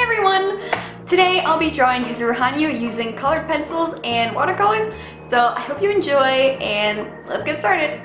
everyone! Today I'll be drawing Yuzuru Hanyu using colored pencils and watercolors, so I hope you enjoy and let's get started!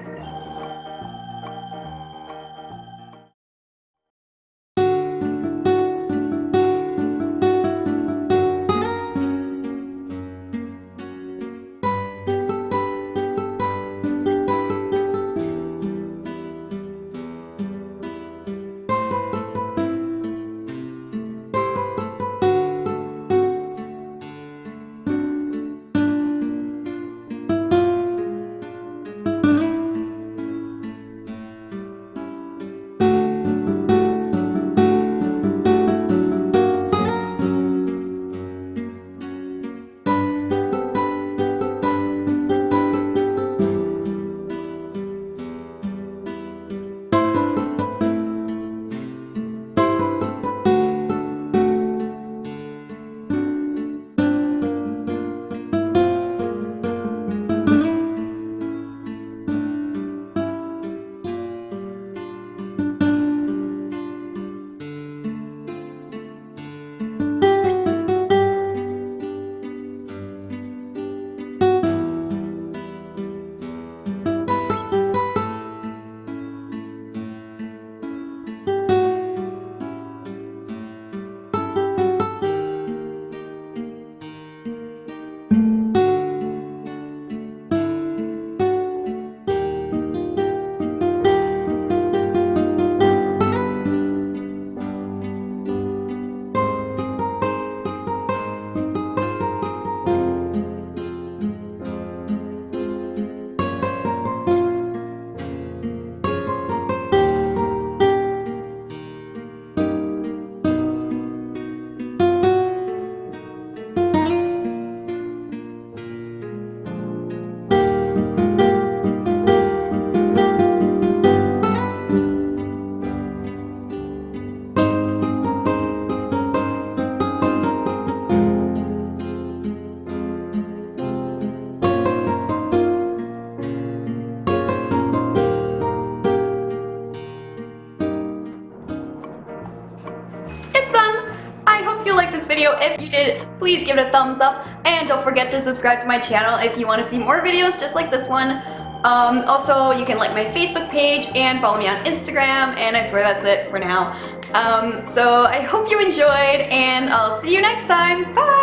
It's done! I hope you liked this video. If you did, please give it a thumbs up and don't forget to subscribe to my channel if you want to see more videos just like this one. Also, you can like my Facebook page and follow me on Instagram, and I swear that's it for now. So I hope you enjoyed and I'll see you next time. Bye!